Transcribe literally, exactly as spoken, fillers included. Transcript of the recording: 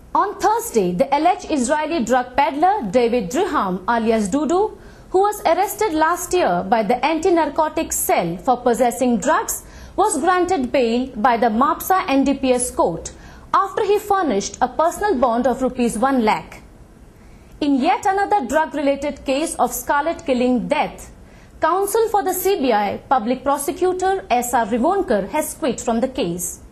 On Thursday, the alleged Israeli drug peddler David Driham, alias Dudu, who was arrested last year by the Anti Narcotics Cell for possessing drugs, was granted bail by the Mapusa N D P S Court after he furnished a personal bond of rupees one lakh. In yet another drug-related case of Scarlett Keeling death, counsel for the C B I, public prosecutor S R Rivonkar, has quit from the case.